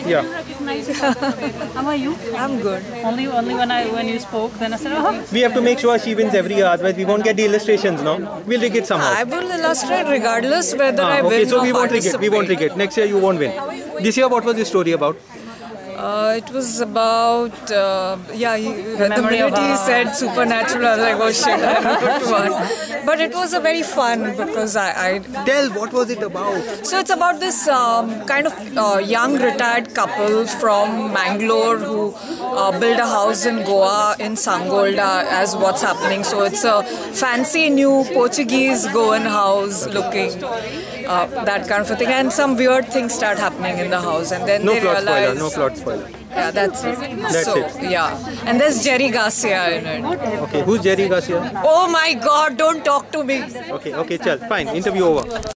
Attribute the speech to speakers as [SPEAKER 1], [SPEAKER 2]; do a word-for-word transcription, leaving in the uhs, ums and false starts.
[SPEAKER 1] Yeah.
[SPEAKER 2] How are you?
[SPEAKER 3] I'm good.
[SPEAKER 2] Only, only when I when you spoke, then I said, oh.
[SPEAKER 1] We have to make sure she wins every year, otherwise we won't get the illustrations, no? We'll rig it somehow.
[SPEAKER 3] I will illustrate regardless whether
[SPEAKER 1] Ah,
[SPEAKER 3] I
[SPEAKER 1] okay,
[SPEAKER 3] win
[SPEAKER 1] so
[SPEAKER 3] or
[SPEAKER 1] we won't rig it. We won't rig
[SPEAKER 3] participate.
[SPEAKER 1] it. Next year you won't win. This year, what was the story about?
[SPEAKER 3] Uh, it was about, uh, yeah, he, the
[SPEAKER 2] memory
[SPEAKER 3] minute
[SPEAKER 2] of
[SPEAKER 3] he
[SPEAKER 2] our-
[SPEAKER 3] said supernatural, I was like, oh shit, I wrote one. But it was a very fun because I, I
[SPEAKER 1] Tell, what was it about?
[SPEAKER 3] So it's about this um, kind of uh, young retired couple from Mangalore who uh, build a house in Goa in Sangolda as what's happening. So it's a fancy new Portuguese Goan house looking, uh, that kind of a thing. And some weird things start happening in the house, and then
[SPEAKER 1] No
[SPEAKER 3] they
[SPEAKER 1] plot
[SPEAKER 3] realize.
[SPEAKER 1] spoiler, no plot spoiler.
[SPEAKER 3] Yeah, that's it.
[SPEAKER 1] That's
[SPEAKER 3] so,
[SPEAKER 1] it.
[SPEAKER 3] Yeah, and there's Jerry Garcia in it.
[SPEAKER 1] Okay, who's Jerry Garcia?
[SPEAKER 3] Oh my God! Don't talk to me.
[SPEAKER 1] Okay, okay, chal, fine, interview over.